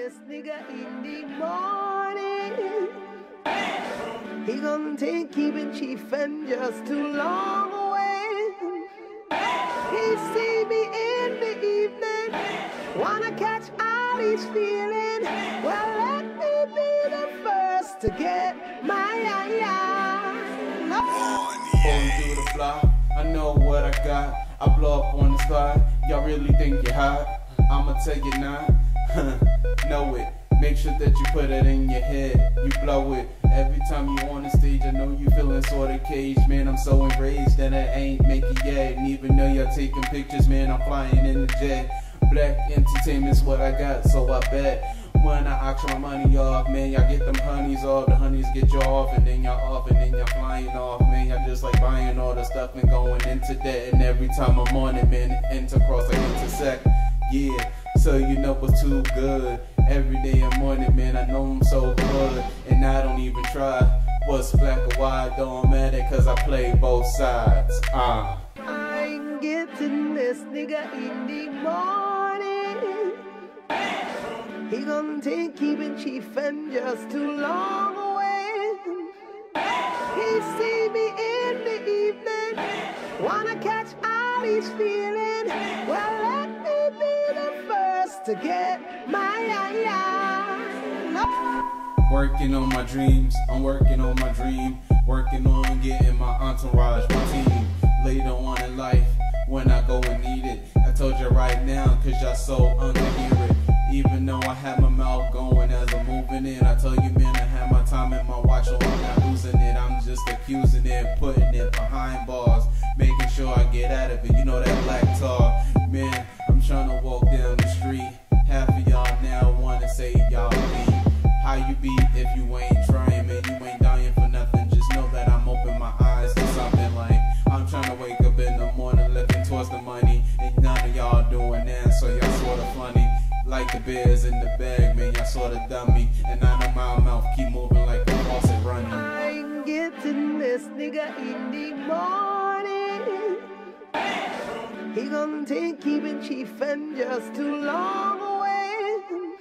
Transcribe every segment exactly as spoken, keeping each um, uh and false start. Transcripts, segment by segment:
this nigga in the morning. He gon' take keeping chief and just too long away. He see me in the evening, wanna catch all he's feeling. Well, let me be the first to get my eye on. Pulling through the block, I know what I got. I blow up on the spot. Y'all really think you're hot? I'ma tell you not. Know it. Make sure that you put it in your head. You blow it. Every time you on the stage, I know you feeling sorta caged. Man, I'm so enraged that I ain't make it yet. And even though y'all taking pictures, man, I'm flying in the jet. Black entertainment's what I got, so I bet. When I auction my money off, man, y'all get them honeys off. The honeys get you off, and then y'all off, and then y'all flying off. Man, y'all just like buying all the stuff and going into debt. And every time I'm on it, man, intercross, I intersect. Yeah, so you know what's too good. Every day I'm on it, man, I know I'm so good. And I don't even try. What's black or white, don't matter, cause I play both sides. Ah. Uh. I ain't getting this nigga in the morning. He gon' take keeping chief and just too long away. He see me in the evening, wanna catch all he's feeling. Well, let me be the first to get my eye on. Working on my dreams, I'm working on my dream. Working on getting my entourage, my team. Later on in life, when I go and need it, I told you right now, cause y'all so underhear it. Even though I have my mouth going as I'm moving in, I tell you, man, I have my time in my watch, so I'm not losing it. I'm just accusing it, putting it behind bars, making sure I get out of it. You know that black tar, man. I'm trying to walk down the street. Half of y'all now wanna say y'all be. How you be if you ain't trying, man? You ain't dying for nothing. Just know that I'm open my eyes to something like I'm trying to wake up in the morning, looking towards the money, and none of y'all doing that, so y'all sorta funny. Like the bears in the bag, man, y'all sorta dummy. And I know my mouth keep moving like a faucet running. I ain't getting this nigga in the morning. He gon' take keeping chief and just too long away.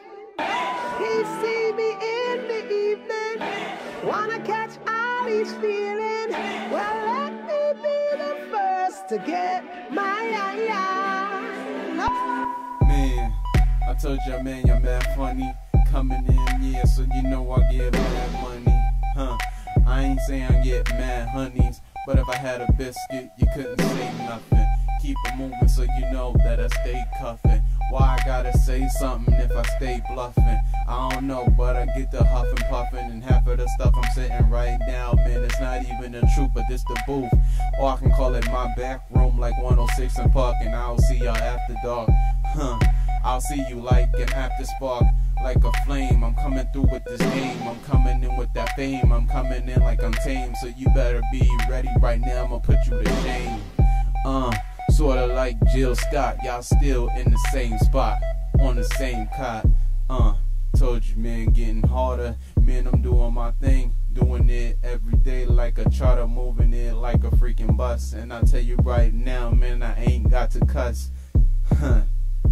He see me in the evening, wanna catch all he's feeling. Well, let me be the first to get my eye on. Man, I told ya, man, you're mad funny. Coming in, yeah, so you know I get mad money. Huh, I ain't saying I get mad honeys, but if I had a biscuit, you couldn't say nothing. Keep it moving so you know that I stay cuffing. Why I gotta say something if I stay bluffing? I don't know, but I get the huffing puffing, and half of the stuff I'm sitting right now, man, it's not even the truth, but this the booth. Or I can call it my back room like one oh six and Park, and I'll see y'all after dark. Huh, I'll see you like an after spark, like a flame. I'm coming through with this game, I'm coming in with that fame. I'm coming in like I'm tame, so you better be ready right now, I'ma put you to shame. Uh. Sorta like Jill Scott, y'all still in the same spot, on the same cot. Uh, told you, man, getting harder. Man, I'm doing my thing, doing it every day like a charter, moving it like a freaking bus. And I tell you right now, man, I ain't got to cuss. Huh.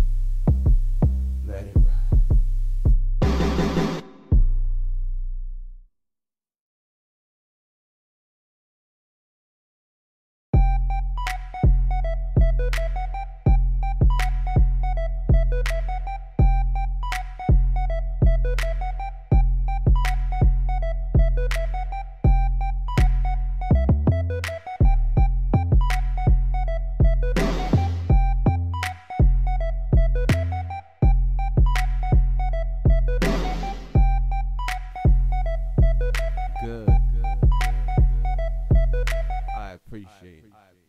Let it ride. Good, good, good, good. I appreciate it.